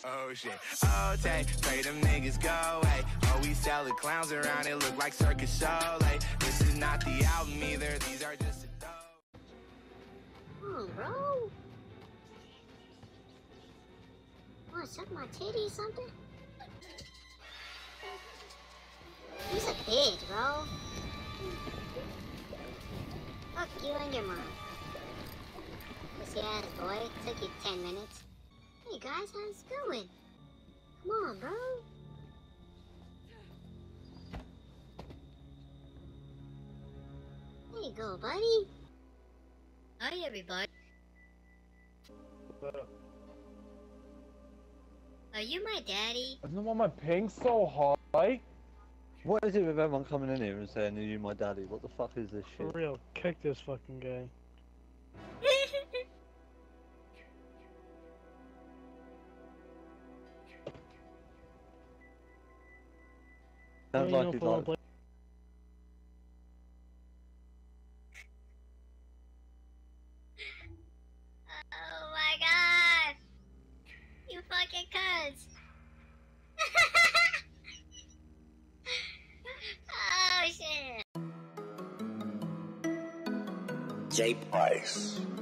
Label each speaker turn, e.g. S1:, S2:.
S1: Oh shit, oh take, pray them niggas go away. Oh, we sell the clowns around, it look like circus show. Like, this is not the album either, these are just a dope.
S2: Come on, bro. Wanna suck my titty or something? He's a bitch, bro. Fuck you and your mom. Pussy ass boy, took you 10 minutes. Hey guys, how's it going? Come on, bro. There you go, buddy. Hi, everybody. Are you my daddy?
S3: I don't know why my ping's so high.
S4: What is it with everyone coming in here and saying, are you my daddy? What the fuck is this shit?
S3: For real, kick this fucking guy.
S4: Sounds like he's like...
S2: Oh my god! You fucking cunts! Oh shit!
S5: J Price.